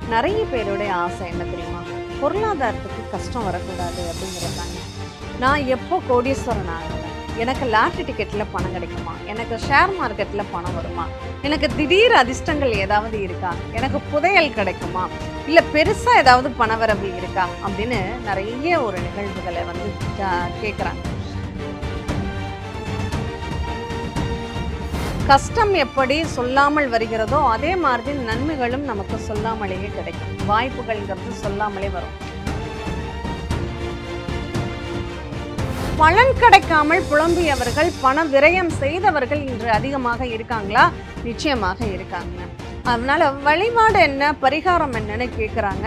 நிறைய பேருடைய ஆசை என்ன தெரியுமா? பொருளாதாரத்துக்கு கஷ்டம் வரக்கூடாது அப்படிங்கிறதாங்க. நான் எப்போ கோடீஸ்வரன் ஆகுவேன், எனக்கு லாட்ரி டிக்கெட்டில் பணம் கிடைக்குமா, எனக்கு ஷேர் மார்க்கெட்டில் பணம் வருமா, எனக்கு திடீர் அதிர்ஷ்டங்கள் ஏதாவது இருக்கா, எனக்கு புதையல் கிடைக்குமா, இல்லை பெருசாக ஏதாவது பணவரவு இருக்கா அப்படின்னு நிறைய ஒரு நிகழ்வுகளை வந்து கேட்குறாங்க. கஷ்டம் எப்படி சொல்லாமல் வருகிறதோ அதே மாதிரி நன்மைகளும் நமக்கு சொல்லாமலேயே கிடைக்கும். வாய்ப்புகள்ங்கிறது சொல்லாமலே வரும். பலன் கிடைக்காமல் புலம்பியவர்கள், பண விரயம் செய்தவர்கள் இன்று அதிகமாக இருக்காங்களா? நிச்சயமாக இருக்காங்க. அதனால வழிபாடு என்ன, பரிகாரம் என்னன்னு கேட்குறாங்க.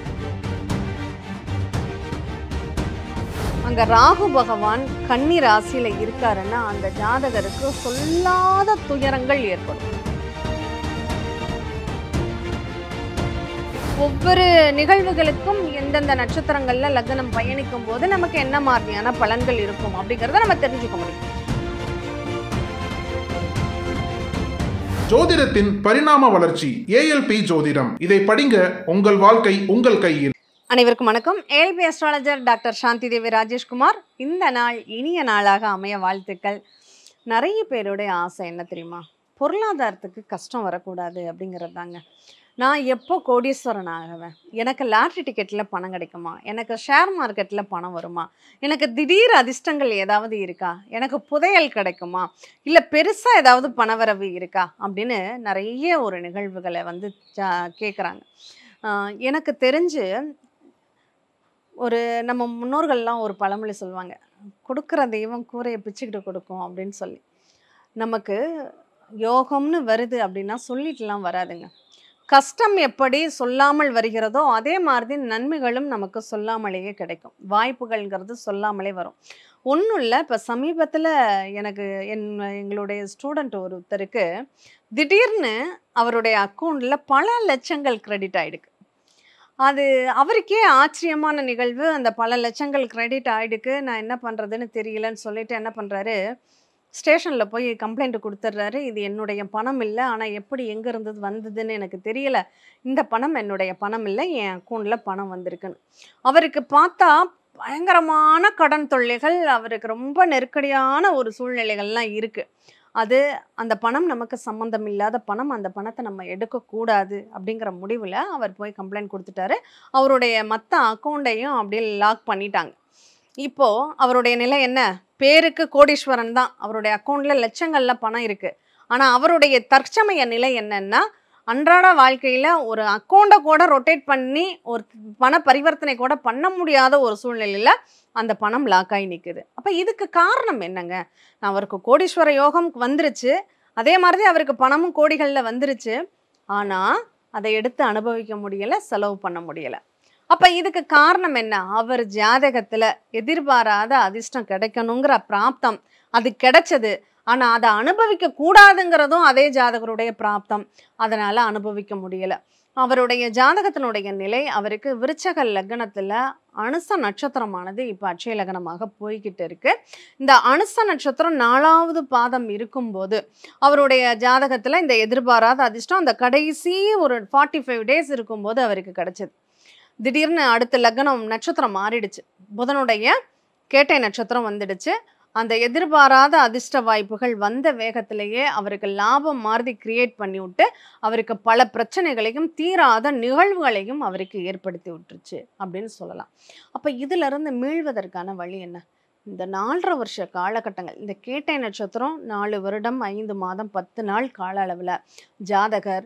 அங்க ராகு பகவான் கன்னி ராசியில இருக்காருன்னா அந்த ஜாதகருக்கு சொல்லாத துயரங்கள் ஏற்படும். ஒவ்வொரு நிகழ்வுகளுக்கும் எந்தெந்த நட்சத்திரங்கள்ல லக்னம் பயணிக்கும் போது நமக்கு என்ன மாதிரியான பலன்கள் இருக்கும் அப்படிங்கறத நம்ம தெரிஞ்சுக்க முடியும். ஜோதிடத்தின் பரிணாம வளர்ச்சி ஏஎல்பி ஜோதிடம். இதை படிங்க, உங்கள் வாழ்க்கை உங்கள் கையில். அனைவருக்கும் வணக்கம். ALP astrologer doctor Shanthi Devi Rajeshkumar. இந்த நாள் இனிய நாளாக அமைய வாழ்த்துக்கள். நிறைய பேருடைய ஆசை என்ன தெரியுமா? பொருளாதாரத்துக்கு கஷ்டம் வரக்கூடாது அப்படிங்கிறது தாங்க. நான் எப்போ கோடீஸ்வரன் ஆகுவேன், எனக்கு லாட்ரி டிக்கெட்டில் பணம் கிடைக்குமா, எனக்கு ஷேர் மார்க்கெட்டில் பணம் வருமா, எனக்கு திடீர் அதிர்ஷ்டங்கள் ஏதாவது இருக்கா, எனக்கு புதையல் கிடைக்குமா, இல்லை பெருசாக ஏதாவது பணவரவு இருக்கா அப்படின்னு நிறைய ஒரு நிகழ்வுகளை வந்து கேட்குறாங்க. எனக்கு தெரிஞ்சு நம்ம முன்னோர்கள்லாம் ஒரு பழமொழி சொல்லுவாங்க, கொடுக்குற தெய்வம் கூரையை பிச்சுக்கிட்டு கொடுக்கும் அப்படின்னு சொல்லி. நமக்கு யோகம்னு வருது அப்படின்னா சொல்லிட்டுலாம் வராதுங்க. கஷ்டம் எப்படி சொல்லாமல் வருகிறதோ அதே மாதிரி நன்மைகளும் நமக்கு சொல்லாமலேயே கிடைக்கும். வாய்ப்புகள்ங்கிறது சொல்லாமலே வரும். ஒன்றும் இல்லை, இப்போ சமீபத்தில் எனக்கு எங்களுடைய ஸ்டூடெண்ட் ஒருத்தருக்கு திடீர்னு அவருடைய அக்கௌண்ட்டில் பல லட்சங்கள் கிரெடிட் ஆகிடுக்கு. அது அவருக்கே ஆச்சரியமான நிகழ்வு. அந்த பல லட்சங்கள் கிரெடிட் ஆகிடுக்கு, நான் என்ன பண்ணுறதுன்னு தெரியலன்னு சொல்லிட்டு என்ன பண்ணுறாரு, ஸ்டேஷனில் போய் கம்ப்ளைண்ட் கொடுத்துட்றாரு. இது என்னுடைய பணம் இல்லை, ஆனால் எப்படி எங்கே இருந்தது வந்ததுன்னு எனக்கு தெரியலை, இந்த பணம் என்னுடைய பணம் இல்லை, என் அக்கௌண்ட்டில் பணம் வந்திருக்குன்னு. அவருக்கு பார்த்தா பயங்கரமான கடன் தொல்லைகள், அவருக்கு ரொம்ப நெருக்கடியான ஒரு சூழ்நிலைகள்லாம் இருக்குது. அந்த பணம் நமக்கு சம்மந்தம் இல்லாத பணம், அந்த பணத்தை நம்ம எடுக்கக்கூடாது அப்படிங்கிற முடிவில் அவர் போய் கம்ப்ளைண்ட் கொடுத்துட்டாரு. அவருடைய மற்ற அக்கௌண்ட்டையும் அப்படியே லாக் பண்ணிட்டாங்க. இப்போது அவருடைய நிலை என்ன? பேருக்கு கோடீஸ்வரன் தான், அவருடைய அக்கௌண்ட்டில் லட்சங்களில் பணம் இருக்குது. ஆனால் அவருடைய தற்சமய நிலை என்னன்னா, அன்றாட வாழ்க்கையில் ஒரு அக்கௌண்ட்டை கூட ரொட்டேட் பண்ணி ஒரு பண பரிவர்த்தனை கூட பண்ண முடியாத ஒரு சூழ்நிலையில் அந்த பணம் லாக் ஆகி நிற்குது. அப்போ இதுக்கு காரணம் என்னங்க? அவருக்கு கோடீஸ்வர யோகம் வந்துருச்சு, அதே மாதிரி அவருக்கு பணமும் கோடிகளில் வந்துருச்சு. ஆனால் அதை எடுத்து அனுபவிக்க முடியலை, செலவு பண்ண முடியலை. அப்போ இதுக்கு காரணம் என்ன? அவர் ஜாதகத்தில் எதிர்பாராத அதிர்ஷ்டம் கிடைக்கணுங்கிற பிராப்தம் அது கிடைச்சது, ஆனால் அதை அனுபவிக்க கூடாதுங்கிறதும் அதே ஜாதகருடைய பிராப்தம். அதனால் அனுபவிக்க முடியலை. அவருடைய ஜாதகத்தினுடைய நிலை, அவருக்கு விருச்சக லக்னத்தில் அனுச நட்சத்திரமானது இப்போ அட்சய லக்னமாக போய்கிட்டு இருக்கு. இந்த அனுச நட்சத்திரம் 4வது பாதம் இருக்கும்போது அவருடைய ஜாதகத்தில் இந்த எதிர்பாராத அதிர்ஷ்டம் அந்த கடைசி ஒரு 45 டேஸ் இருக்கும்போது அவருக்கு கிடைச்சது. திடீர்னு அடுத்த லக்னம் நட்சத்திரம் மாறிடுச்சு, புதனுடைய கேட்டை நட்சத்திரம் வந்துடுச்சு. அந்த எதிர்பாராத அதிர்ஷ்ட வாய்ப்புகள் வந்த வேகத்திலேயே அவருக்கு லாபம் மாதிரி கிரியேட் பண்ணி விட்டு அவருக்கு பல பிரச்சனைகளையும் தீராத நிகழ்வுகளையும் அவருக்கு ஏற்படுத்தி விட்டுருச்சு அப்படின்னு சொல்லலாம். அப்போ இதிலிருந்து மீள்வதற்கான வழி என்ன? இந்த 4.5 வருஷ காலகட்டங்கள், இந்த கேட்டை நட்சத்திரம் 4 வருடம் 5 மாதம் 10 நாள் கால அளவில் ஜாதகர்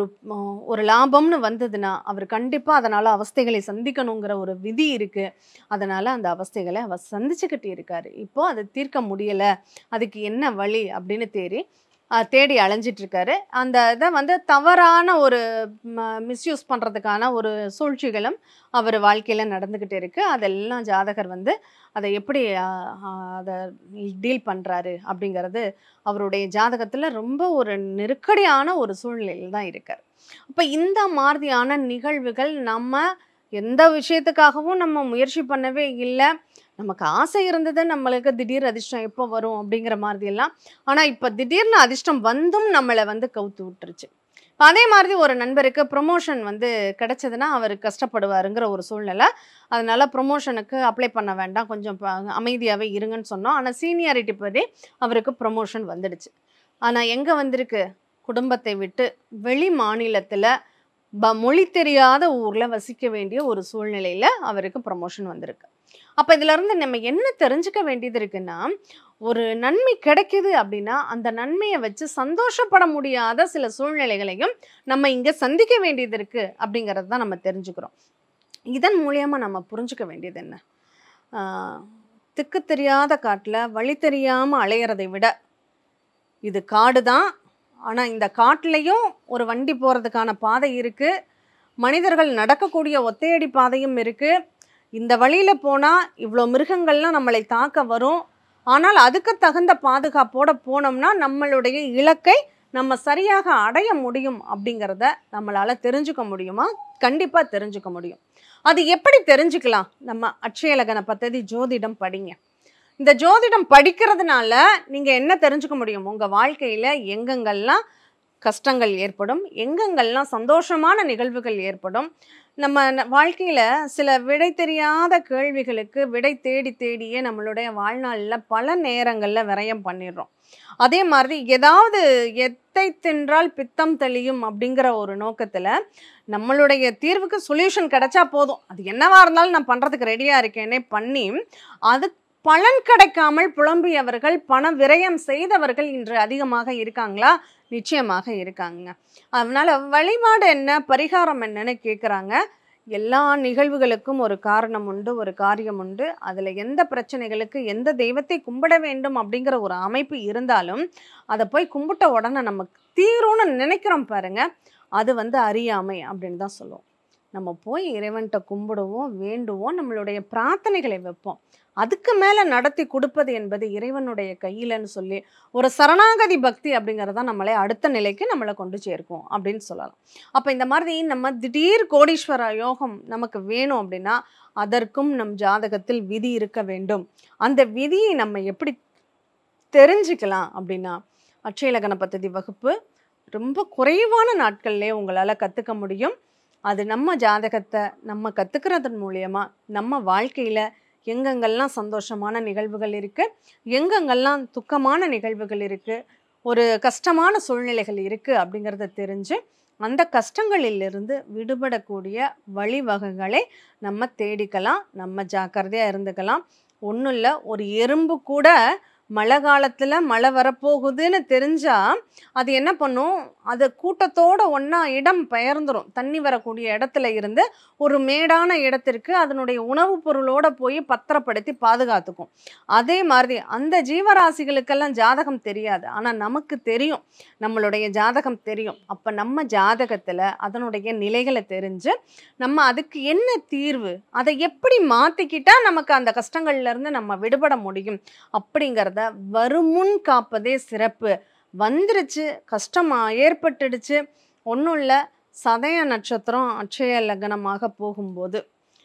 ஒரு லாபம்னு வந்ததுன்னா அவர் கண்டிப்பாக அதனால் அவஸ்தைகளை சந்திக்கணுங்கிற ஒரு விதி இருக்குது. அதனால் அந்த அவஸ்தைகளை அவர் சந்திச்சுக்கிட்டு இருக்காரு. இப்போது அதை தீர்க்க முடியலை, அதுக்கு என்ன வழி அப்படின்னு தேடி அலைஞ்சிட்ருக்காரு. அந்த இதை வந்து தவறான ஒரு மிஸ்யூஸ் பண்ணுறதுக்கான ஒரு சூழ்ச்சிகளும் அவர் வாழ்க்கையில் நடந்துக்கிட்டு இருக்குது. அதெல்லாம் ஜாதகர் வந்து அதை எப்படி அதை டீல் பண்ணுறாரு அப்படிங்கிறது அவருடைய ஜாதகத்தில் ரொம்ப ஒரு நெருக்கடியான ஒரு சூழ்நிலையில் தான் இருக்கார். அப்போ இந்த மாதிரியான நிகழ்வுகள் நம்ம எந்த விஷயத்துக்காகவும் நம்ம முயற்சி பண்ணவே இல்லை. நமக்கு ஆசை இருந்தது, நம்மளுக்கு திடீர் அதிர்ஷ்டம் எப்போ வரும் அப்படிங்கிற மாதிரி எல்லாம். ஆனால் இப்போ திடீர்னு அதிர்ஷ்டம் வந்தும் நம்மளை வந்து கவுத்து விட்டுருச்சு. இப்ப அதே மாதிரி ஒரு நண்பருக்கு ப்ரொமோஷன் வந்து கிடைச்சதுன்னா அவர் கஷ்டப்படுவாருங்கிற ஒரு சூழ்நிலை. அதனால ப்ரொமோஷனுக்கு அப்ளை பண்ண வேண்டாம். கொஞ்சம் அமைதியாவே இருங்கன்னு சொன்னோம். ஆனா சீனியாரிட்டி படி அவருக்கு ப்ரொமோஷன் வந்துடுச்சு. ஆனா எங்க வந்திருக்கு? குடும்பத்தை விட்டு வெளி மாநிலத்தில மொழி தெரியாத ஊர்ல வசிக்க வேண்டிய ஒரு சூழ்நிலையில அவருக்கு ப்ரமோஷன் வந்திருக்கு. அப்ப இதுல இருந்து நம்ம என்ன தெரிஞ்சுக்க வேண்டியது இருக்குன்னா, ஒரு நன்மை கிடைக்குது அப்படின்னா, அந்த நன்மைய வச்சு சந்தோஷப்பட முடியாத சில சூழ்நிலைகளையும் நம்ம இங்க சந்திக்க வேண்டியது இருக்கு அப்படிங்கிறது தான் நம்ம தெரிஞ்சுக்கிறோம். இதன் மூலியமா நம்ம புரிஞ்சுக்க வேண்டியது என்ன? ஆ, திக்கு தெரியாத காட்டுல வழி தெரியாம அலையறதை விட, இது காடு தான். ஆனா இந்த காட்டுலயும் ஒரு வண்டி போறதுக்கான பாதை இருக்கு. மனிதர்கள் நடக்கக்கூடிய ஒத்தையடி பாதையும் இருக்கு. இந்த வழியில போனா இவ்ளோ மிருகங்கள்லாம் நம்மளை தாக்க வரும். ஆனால் அதுக்கு தகுந்த பாதுகாப்போட போனோம்னா நம்மளுடைய இலக்கை நம்ம சரியாக அடைய முடியும் அப்படிங்கிறத நம்மளால தெரிஞ்சுக்க முடியுமா? கண்டிப்பா தெரிஞ்சுக்க முடியும். அது எப்படி தெரிஞ்சுக்கலாம்? நம்ம அட்சய லக்ன பத்ததி ஜோதிடம் படிங்க. இந்த ஜோதிடம் படிக்கிறதுனால நீங்க என்ன தெரிஞ்சுக்க முடியும்? உங்க வாழ்க்கையில எங்கெங்கெல்லாம் கஷ்டங்கள் ஏற்படும், எங்கெங்கெல்லாம் சந்தோஷமான நிகழ்வுகள் ஏற்படும். நம்ம வாழ்க்கையில சில விடை தெரியாத கேள்விகளுக்கு விடை தேடி தேடியே நம்மளுடைய வாழ்நாள்ல பல நேரங்கள்ல விரயம் பண்ணிடுறோம். அதே மாதிரி ஏதாவது எத்தை தின்றால் பித்தம் தெளியும் அப்படிங்கிற ஒரு நோக்கத்துல நம்மளுடைய தீர்வுக்கு சொல்யூஷன் கிடைச்சா போதும். அது என்னவா இருந்தாலும் நான் பண்றதுக்கு ரெடியா இருக்கேனே பண்ணி அது பலன் கிடைக்காமல் புலம்பியவர்கள், பண விரயம் செய்தவர்கள் இன்று அதிகமாக இருக்காங்களா? நிச்சயமாக இருக்காங்க. அதனால வழிபாடு என்ன, பரிகாரம் என்னன்னு கேட்குறாங்க. எல்லா நிகழ்வுகளுக்கும் ஒரு காரணம் உண்டு, ஒரு காரியம் உண்டு. அதில் எந்த பிரச்சனைகளுக்கு எந்த தெய்வத்தை கும்பிட வேண்டும் அப்படிங்கிற ஒரு அமைப்பு இருந்தாலும், அதை போய் கும்பிட்ட உடனே நமக்கு தீரும்னு நினைக்கிறோம் பாருங்க, அது வந்து அறியாமை அப்படின்னு தான் சொல்லுவோம். நம்ம போய் இறைவன்கிட்ட கும்பிடுவோம், வேண்டுவோம், நம்மளுடைய பிரார்த்தனைகளை வைப்போம். அதுக்கு மேல நடத்தி கொடுப்பது என்பது இறைவனுடைய கையிலன்னு சொல்லி ஒரு சரணாகதி பக்தி அப்படிங்கிறத நம்மளை அடுத்த நிலைக்கு நம்மளை கொண்டு சேர்க்கும் அப்படின்னு சொல்லலாம். அப்ப இந்த மாதிரி நம்ம திடீர் கோடீஸ்வர யோகம் நமக்கு வேணும் அப்படின்னா அதற்கும் நம் ஜாதகத்தில் விதி இருக்க வேண்டும். அந்த விதியை நம்ம எப்படி தெரிஞ்சுக்கலாம் அப்படின்னா, அட்சய லக்ன பத்ததி வகுப்பு ரொம்ப குறைவான நாட்கள்லேயே உங்களால் கற்றுக்க முடியும். அது நம்ம ஜாதகத்தை நம்ம கற்றுக்கிறதன் மூலியமா நம்ம வாழ்க்கையில் எங்கெங்கெல்லாம் சந்தோஷமான நிகழ்வுகள் இருக்குது, எங்கெங்கெல்லாம் துக்கமான நிகழ்வுகள் இருக்குது, ஒரு கஷ்டமான சூழ்நிலைகள் இருக்குது அப்படிங்கிறத தெரிஞ்சு அந்த கஷ்டங்களிலிருந்து விடுபடக்கூடிய வழிவகைகளை நம்ம தேடிக்கலாம். நம்ம ஜாக்கிரதையாக இருந்துக்கலாம். ஒன்றும் இல்லை, ஒரு எறும்பு கூட மழை காலத்தில் மழை வரப்போகுதுன்னு தெரிஞ்சா அது என்ன பண்ணும், அது கூட்டத்தோடு ஒன்றா இடம் பெயர்ந்துடும். தண்ணி வரக்கூடிய இடத்துல இருந்து ஒரு மேடான இடத்திற்கு அதனுடைய உணவுப் பொருளோடு போய் பத்திரப்படுத்தி பாதுகாத்துக்கும். அதே மாதிரி அந்த ஜீவராசிகளுக்கெல்லாம் ஜாதகம் தெரியாது, ஆனால் நமக்கு தெரியும், நம்மளுடைய ஜாதகம் தெரியும். அப்போ நம்ம ஜாதகத்தில் அதனுடைய நிலைகளை தெரிஞ்சு நம்ம அதுக்கு என்ன தீர்வு, அதை எப்படி மாற்றிக்கிட்டா நமக்கு அந்த கஷ்டங்கள்லேருந்து நம்ம விடுபட முடியும் அப்படிங்கிறத வருமுன் காப்பதே சிறப்பு. வந்துருச்சு, கஷ்டமா ஏற்பட்டுடுச்சு, ஒன்றும் இல்லை, சதய நட்சத்திரம் அட்சய லக்னமாக போகும்போது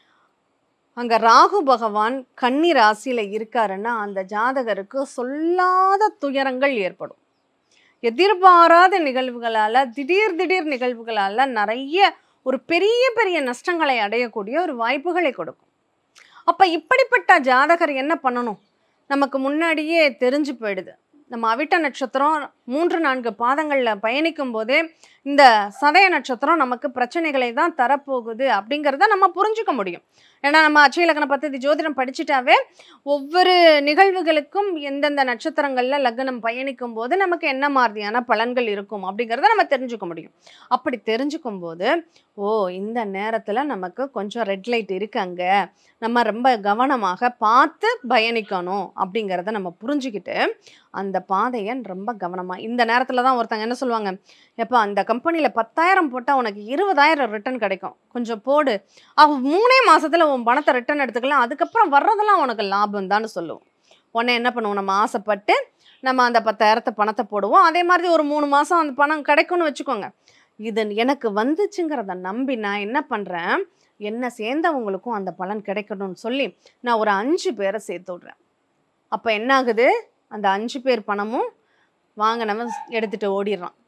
அங்கே ராகு பகவான் கன்னி ராசியில் இருக்காருன்னா அந்த ஜாதகருக்கு சொல்லாத துயரங்கள் ஏற்படும். எதிர்பாராத நிகழ்வுகளால், திடீர் நிகழ்வுகளால் நிறைய ஒரு பெரிய பெரிய நஷ்டங்களை அடையக்கூடிய ஒரு வாய்ப்புகளை கொடுக்கும். அப்போ இப்படிப்பட்ட ஜாதகர் என்ன பண்ணணும்? நமக்கு முன்னாடியே தெரிஞ்சு போயிடுது. நம்ம அவிட்ட நட்சத்திரம் 3-4 பாதங்களில் பயணிக்கும் போதே இந்த சதய நட்சத்திரம் நமக்கு பிரச்சனைகளை தான் தரப்போகுது அப்படிங்கிறத நம்ம புரிஞ்சுக்க முடியும். ஏன்னா நம்ம அட்சய லக்ன பத்ததி ஜோதிடம் படிச்சுட்டாவே ஒவ்வொரு நிகழ்வுகளுக்கும் எந்தெந்த நட்சத்திரங்களில் லக்னம் பயணிக்கும் போது நமக்கு என்ன மாதிரியான பலன்கள் இருக்கும் அப்படிங்கிறத நம்ம தெரிஞ்சுக்க முடியும். அப்படி தெரிஞ்சுக்கும் போது, ஓ, இந்த நேரத்தில் நமக்கு கொஞ்சம் ரெட் லைட் இருக்கு, அங்கே நம்ம ரொம்ப கவனமாக பார்த்து பயணிக்கணும் அப்படிங்கிறத நம்ம புரிஞ்சுக்கிட்டு அந்த பாதையை ரொம்ப கவனமாக, இந்த நேரத்தில் தான் ஒருத்தங்க என்ன சொல்லுவாங்க, எப்போ அந்த கம்பெனியில் 10,000 போட்டால் உனக்கு 20,000 ரிட்டர்ன் கிடைக்கும், கொஞ்சம் போடு, அவன் 3 மாதத்தில் உன் பணத்தை ரிட்டர்ன் எடுத்துக்கலாம், அதுக்கப்புறம் வர்றதெல்லாம் உனக்கு லாபம் தான்னு சொல்லுவோம். உடனே என்ன பண்ணுவோம், நம்ம ஆசைப்பட்டு நம்ம அந்த 10,000 பணத்தை போடுவோம். அதே மாதிரி ஒரு 3 மாதம் அந்த பணம் கிடைக்கும்னு வச்சுக்கோங்க. இது எனக்கு வந்துச்சுங்கிறத நம்பி நான் என்ன பண்ணுறேன், என்னை சேர்ந்தவங்களுக்கும் அந்த பலன் கிடைக்கணும்னு சொல்லி நான் ஒரு 5 பேரை சேர்த்து விட்றேன். அப்போ என்ன ஆகுது, அந்த 5 பேர் பணமும் வாங்கினவன் எடுத்துகிட்டு ஓடிடுறான்.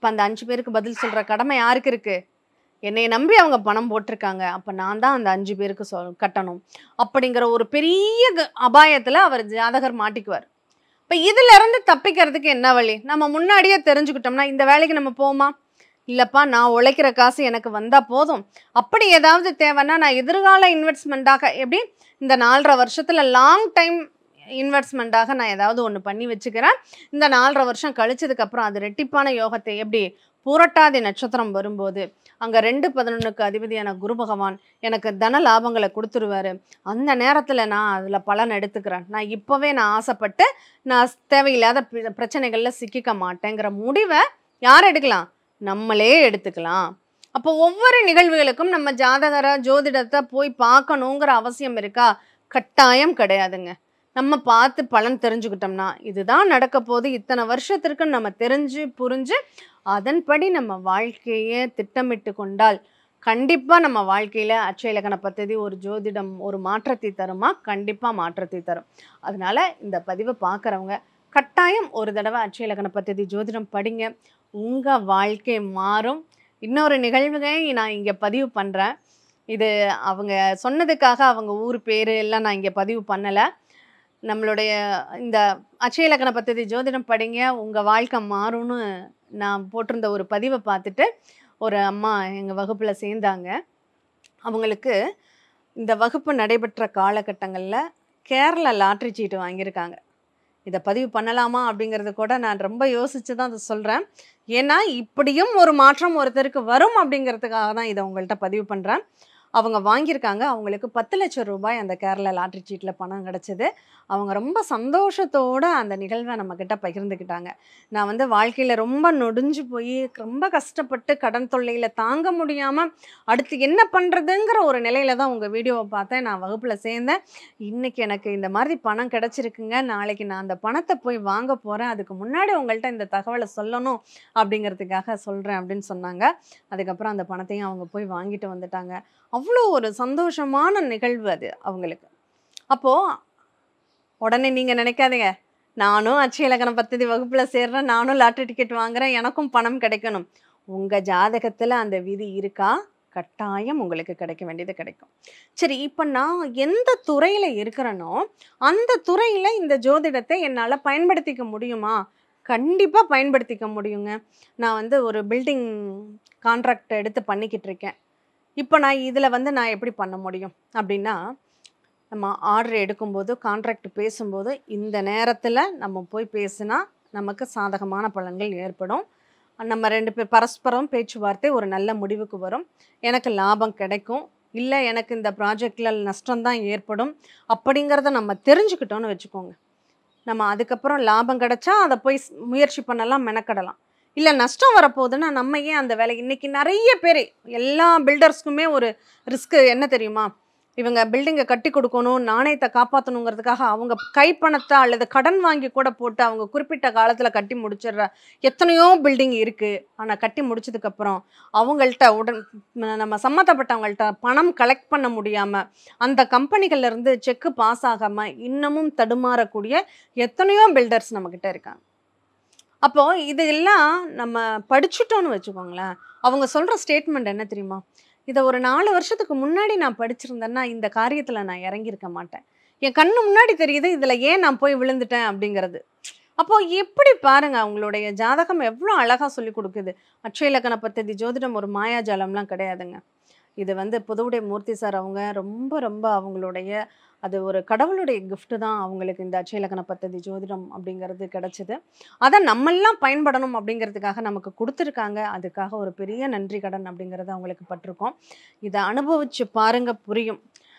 அப்போ அந்த 5 பேருக்கு பதில் சொல்கிற கடமை யாருக்கு இருக்குது? என்னைய நம்பி அவங்க பணம் போட்டிருக்காங்க. அப்போ நான் தான் அந்த 5 பேருக்கு கட்டணும் அப்படிங்கிற ஒரு பெரிய அபாயத்தில் அவர் ஜாதகர் மாட்டிக்குவார். இப்போ இதிலிருந்து தப்பிக்கிறதுக்கு என்ன வழி? நம்ம முன்னாடியே தெரிஞ்சுக்கிட்டோம்னா இந்த வேலைக்கு நம்ம போமா? இல்லைப்பா, நான் உழைக்கிற காசு எனக்கு வந்தால் போதும். அப்படி ஏதாவது தேவைன்னா நான் எதிர்கால இன்வெஸ்ட்மெண்ட்டாக எப்படி இந்த 4.5 வருஷத்தில் லாங் டைம் இன்வெஸ்ட்மெண்ட்டாக நான் ஏதாவது ஒன்று பண்ணி வச்சுக்கிறேன். இந்த 4.5 வருஷம் கழிச்சதுக்கப்புறம் அது ரெட்டிப்பான யோகத்தை எப்படி பூரட்டாதி நட்சத்திரம் வரும்போது அங்கே 2-11க்கு அதிபதியான குரு பகவான் எனக்கு தன லாபங்களை கொடுத்துருவாரு. அந்த நேரத்தில் நான் அதில் பலன் எடுத்துக்கிறேன். நான் இப்போவே நான் ஆசைப்பட்டு நான் தேவையில்லாத பிரச்சனைகளில் சிக்கிக்க மாட்டேங்கிற முடிவை யார் எடுக்கலாம்? நம்மளே எடுத்துக்கலாம். அப்போ ஒவ்வொரு நிகழ்வுகளுக்கும் நம்ம ஜாதகரை ஜோதிடத்தை போய் பார்க்கணுங்கிற அவசியம் இருக்கா? கட்டாயம் கிடையாதுங்க. நம்ம பார்த்து பலன் தெரிஞ்சுக்கிட்டோம்னா இதுதான் நடக்க போகுது, இத்தனை வருஷத்திற்கு நம்ம தெரிஞ்சு புரிஞ்சு அதன்படி நம்ம வாழ்க்கையை திட்டமிட்டு கொண்டால் கண்டிப்பாக நம்ம வாழ்க்கையில் அட்சய இலக்கண பദ്ധதி ஒரு ஜோதிடம் ஒரு மாற்றத்தை தருமா? கண்டிப்பாக மாற்றத்தை தரும். அதனால இந்த பதிவை பார்க்குறவங்க கட்டாயம் ஒரு தடவை அட்சய இலக்கண பദ്ധதி ஜோதிடம் படிங்க. உங்கள் வாழ்க்கை மாறும். இன்னொரு நிகழ்வுகை நான் இங்கே பதிவு பண்ணுறேன். இது அவங்க சொன்னதுக்காக அவங்க ஊர் பேர் எல்லாம் நான் இங்கே பதிவு பண்ணலை. நம்மளுடைய இந்த அட்சய இலக்கண பദ്ധதி ஜோதிடம் படிங்க, உங்கள் வாழ்க்கை மாறும்னு நான் போட்டிருந்த ஒரு பதிவை பார்த்துட்டு ஒரு அம்மா எங்கள் வகுப்பில் சேர்ந்தாங்க. அவங்களுக்கு இந்த வகுப்பு நடைபெற்ற காலகட்டங்களில் கேரளா லாட்ரி சீட்டு வாங்கியிருக்காங்க. இதை பதிவு பண்ணலாமா அப்படிங்கிறது கூட நான் ரொம்ப யோசித்து தான் அதை சொல்கிறேன். ஏன்னா இப்படியும் ஒரு மாற்றம் ஒருத்தருக்கு வரும் அப்படிங்கிறதுக்காக தான் இதை உங்கள்கிட்ட பதிவு பண்ணுறேன். அவங்க வாங்கியிருக்காங்க. அவங்களுக்கு 10 லட்சம் ரூபாய் அந்த கேரளா லாட்ரி சீட்டில் பணம் கிடச்சிது. அவங்க ரொம்ப சந்தோஷத்தோடு அந்த நிகழ்வை நம்மக்கிட்ட பகிர்ந்துக்கிட்டாங்க. நான் வந்து வாழ்க்கையில் ரொம்ப நொடிஞ்சு போய் ரொம்ப கஷ்டப்பட்டு கடன் தொல்லையில் தாங்க முடியாமல் அடுத்து என்ன பண்ணுறதுங்கிற ஒரு நிலையில் தான் உங்கள் வீடியோவை பார்த்தேன். நான் வகுப்பில் சேர்ந்தேன். இன்றைக்கி எனக்கு இந்த மாதிரி பணம் கிடச்சிருக்குங்க. நாளைக்கு நான் அந்த பணத்தை போய் வாங்க போகிறேன். அதுக்கு முன்னாடி உங்கள்கிட்ட இந்த தகவலை சொல்லணும் அப்படிங்கிறதுக்காக சொல்கிறேன் அப்படின்னு சொன்னாங்க. அதுக்கப்புறம் அந்த பணத்தையும் அவங்க போய் வாங்கிட்டு வந்துட்டாங்க. அவ்வளோ ஒரு சந்தோஷமான நிகழ்வு அது அவங்களுக்கு. அப்போது உடனே நீங்கள் நினைக்காதீங்க, நானும் அட்சய இலக்கண பദ്ധதி வகுப்பில் சேர்றேன், நானும் லாட்ரி டிக்கெட் வாங்குறேன், எனக்கும் பணம் கிடைக்கணும். உங்கள் ஜாதகத்தில் அந்த விதி இருக்கா? கட்டாயம் உங்களுக்கு கிடைக்க வேண்டியது கிடைக்கும். சரி, இப்போ நான் எந்த துறையில் இருக்கிறேனோ அந்த துறையில் இந்த ஜோதிடத்தை என்னால் பயன்படுத்திக்க முடியுமா? கண்டிப்பாக பயன்படுத்திக்க முடியுங்க. நான் வந்து ஒரு பில்டிங் கான்ட்ராக்ட் எடுத்து பண்ணிக்கிட்டு இருக்கேன். இப்போ நான் இதில் வந்து நான் எப்படி பண்ண முடியும் அப்படின்னா, நம்ம ஆர்டர் எடுக்கும்போது கான்ட்ராக்ட் பேசும்போது இந்த நேரத்தில் நம்ம போய் பேசினா நமக்கு சாதகமான பலன்கள் ஏற்படும். நம்ம 2 பேர் பரஸ்பரம் பேச்சுவார்த்தை ஒரு நல்ல முடிவுக்கு வரும். எனக்கு லாபம் கிடைக்கும், இல்லை எனக்கு இந்த ப்ராஜெக்டில் நஷ்டம்தான் ஏற்படும் அப்படிங்கிறத நம்ம தெரிஞ்சுக்கிட்டோன்னு வச்சுக்கோங்க. நம்ம அதுக்கப்புறம் லாபம் கிடைச்சா அதை போய் முயற்சி பண்ணலாம், மெனக்கடலாம். இல்லை நஷ்டம் வரப்போகுதுன்னா நம்ம ஏன் அந்த வேலை? இன்றைக்கி நிறைய பேர் எல்லா பில்டர்ஸ்க்குமே ஒரு ரிஸ்க்கு என்ன தெரியுமா? இவங்க பில்டிங்கை கட்டி கொடுக்கணும், நாணயத்தை காப்பாற்றணுங்கிறதுக்காக அவங்க கைப்பணத்தை அல்லது கடன் வாங்கி கூட போட்டு அவங்க குறிப்பிட்ட காலத்தில் கட்டி முடிச்சிடுற எத்தனையோ பில்டிங் இருக்குது. ஆனால் கட்டி முடிச்சதுக்கப்புறம் அவங்கள்ட்ட நம்ம சம்மந்தப்பட்டவங்கள்ட்ட பணம் கலெக்ட் பண்ண முடியாமல் அந்த கம்பெனிகள்லேருந்து செக்கு பாஸ் ஆகாமல் இன்னமும் தடுமாறக்கூடிய எத்தனையோ பில்டர்ஸ் நம்மக்கிட்ட இருக்காங்க. அப்போது இதெல்லாம் நம்ம படிச்சுட்டோன்னு வச்சுக்கோங்களேன். அவங்க சொல்கிற ஸ்டேட்மெண்ட் என்ன தெரியுமா? இதை ஒரு 4 வருஷத்துக்கு முன்னாடி நான் படிச்சிருந்தேன்னா இந்த காரியத்தில் நான் இறங்கியிருக்க மாட்டேன். என் கண்ணு முன்னாடி தெரியுது, இதில் ஏன் நான் போய் விழுந்துட்டேன் அப்படிங்கிறது. அப்போது எப்படி பாருங்கள், அவங்களுடைய ஜாதகம் எவ்வளோ அழகாக சொல்லி கொடுக்குது. அட்சய இலக்கண பദ്ധதி ஜோதிடம் ஒரு மாயாஜாலம்லாம் கிடையாதுங்க. இது வந்து புதுவுடை மூர்த்தி சார் அவங்க ரொம்ப ரொம்ப அவங்களுடைய அது ஒரு கடவுளுடைய கிஃப்ட்டு தான் அவங்களுக்கு இந்த அட்சய இலக்கண பദ്ധதி ஜோதிடம் அப்படிங்கிறது கிடச்சிது. அதை நம்மெல்லாம் பயன்படணும் அப்படிங்கிறதுக்காக நமக்கு கொடுத்துருக்காங்க. அதுக்காக ஒரு பெரிய நன்றி கடன் அப்படிங்கிறது அவங்களுக்கு பட்டிருக்கோம். இதை அனுபவித்து பாருங்கள், புரியும்.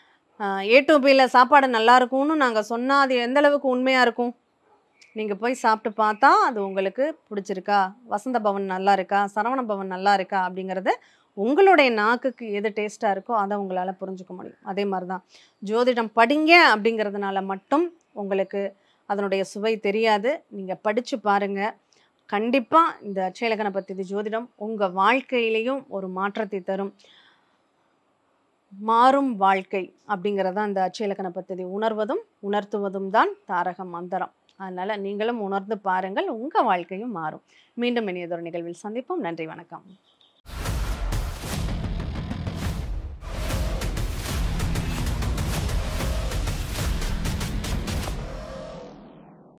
A to Bயில் சாப்பாடு நல்லாயிருக்கும்னு நாங்கள் சொன்னால் அது எந்த அளவுக்கு உண்மையாக இருக்கும்? நீங்கள் போய் சாப்பிட்டு பார்த்தா அது உங்களுக்கு பிடிச்சிருக்கா, வசந்த பவன் நல்லா இருக்கா, சரவண பவன் நல்லா இருக்கா அப்படிங்கிறது உங்களுடைய நாக்குக்கு எது டேஸ்ட்டாக இருக்கோ அதை உங்களால் புரிஞ்சுக்க முடியும். அதே மாதிரி தான் ஜோதிடம் படிங்க அப்படிங்கிறதுனால மட்டும் உங்களுக்கு அதனுடைய சுவை தெரியாது. நீங்கள் படித்து பாருங்கள். கண்டிப்பாக இந்த அட்சய இலக்கண பദ്ധதி ஜோதிடம் உங்கள் வாழ்க்கையிலையும் ஒரு மாற்றத்தை தரும். மாறும் வாழ்க்கை அப்படிங்கிறதான் இந்த அட்சய இலக்கண பദ്ധதி உணர்வதும் உணர்த்துவதும் தான் தாரக மந்திரம். அதனால் நீங்களும் உணர்ந்து பாருங்கள், உங்கள் வாழ்க்கையும் மாறும். மீண்டும் இனியதொரு நிகழ்வில் சந்திப்போம். நன்றி, வணக்கம்.